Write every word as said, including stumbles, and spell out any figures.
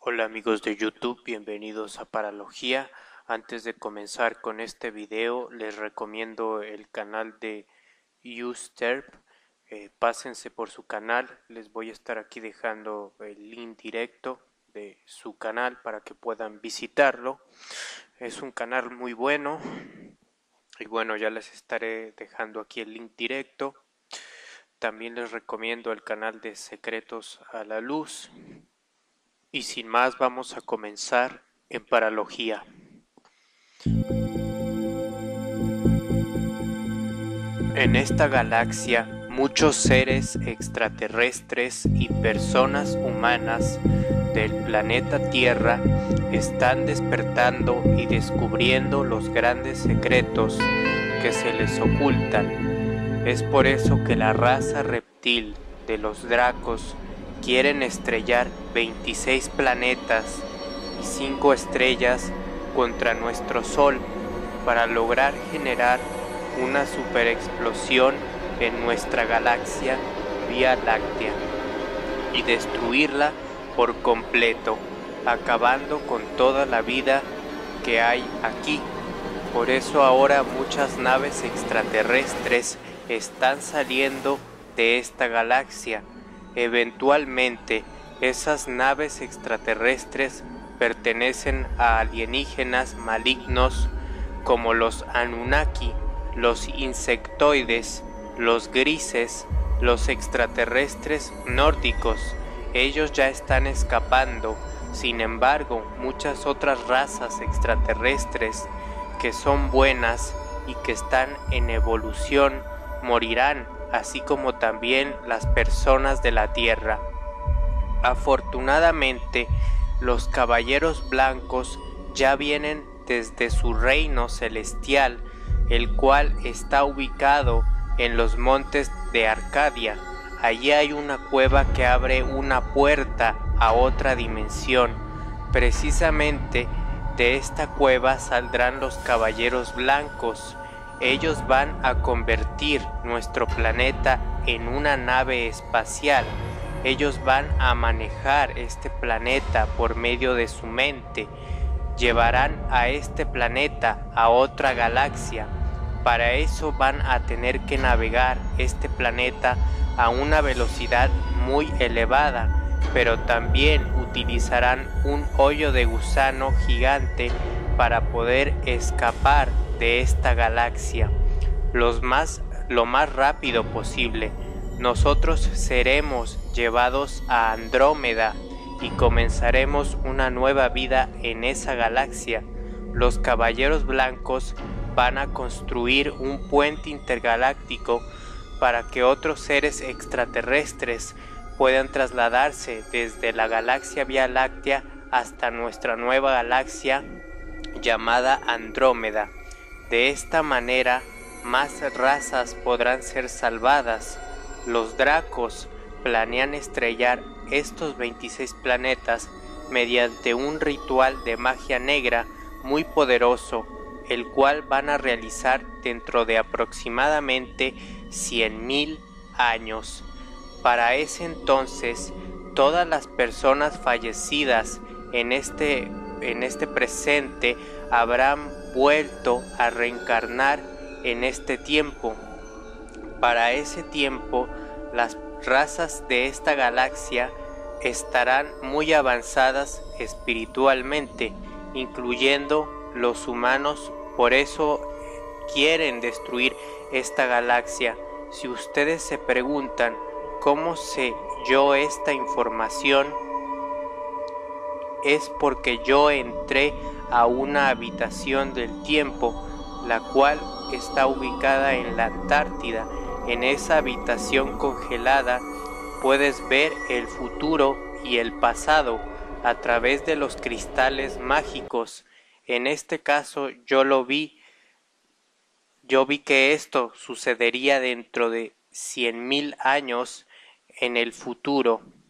Hola amigos de YouTube, bienvenidos a Paralogía. Antes de comenzar con este video les recomiendo el canal de Usterp. Eh, pásense por su canal, les voy a estar aquí dejando el link directo de su canal para que puedan visitarlo. Es un canal muy bueno y bueno, ya les estaré dejando aquí el link directo. También les recomiendo el canal de Secretos a la Luz. Y sin más vamos a comenzar en Paralogía. En esta galaxia muchos seres extraterrestres y personas humanas del planeta Tierra están despertando y descubriendo los grandes secretos que se les ocultan. Es por eso que la raza reptil de los Dracos quieren estrellar veintiséis planetas y cinco estrellas contra nuestro Sol para lograr generar una superexplosión en nuestra galaxia Vía Láctea y destruirla por completo, acabando con toda la vida que hay aquí. Por eso ahora muchas naves extraterrestres están saliendo de esta galaxia. Eventualmente, esas naves extraterrestres pertenecen a alienígenas malignos como los Anunnaki, los insectoides, los grises, los extraterrestres nórdicos. Ellos ya están escapando. Sin embargo, muchas otras razas extraterrestres que son buenas y que están en evolución morirán, así como también las personas de la Tierra. Afortunadamente, los caballeros blancos ya vienen desde su reino celestial, el cual está ubicado en los montes de Arcadia. Allí hay una cueva que abre una puerta a otra dimensión. Precisamente de esta cueva saldrán los caballeros blancos. Ellos van a convertir nuestro planeta en una nave espacial. Ellos van a manejar este planeta por medio de su mente. Llevarán a este planeta a otra galaxia. Para eso van a tener que navegar este planeta a una velocidad muy elevada, pero también utilizarán un hoyo de gusano gigante para poder escapar de esta galaxia los más, lo más rápido posible. Nosotros seremos llevados a Andrómeda y comenzaremos una nueva vida en esa galaxia. Los caballeros blancos van a construir un puente intergaláctico para que otros seres extraterrestres puedan trasladarse desde la galaxia Vía Láctea hasta nuestra nueva galaxia llamada Andrómeda. De esta manera, más razas podrán ser salvadas. Los Dracos planean estrellar estos veintiséis planetas mediante un ritual de magia negra muy poderoso, el cual van a realizar dentro de aproximadamente cien mil años. Para ese entonces, todas las personas fallecidas en este, en este presente habrán vuelto a reencarnar en este tiempo. Para ese tiempo, las razas de esta galaxia estarán muy avanzadas espiritualmente, incluyendo los humanos. Por eso quieren destruir esta galaxia. Si ustedes se preguntan cómo sé yo esta información, es porque yo entré a una habitación del tiempo, la cual está ubicada en la Antártida. En esa habitación congelada puedes ver el futuro y el pasado a través de los cristales mágicos. En este caso yo lo vi, yo vi que esto sucedería dentro de cien mil años en el futuro.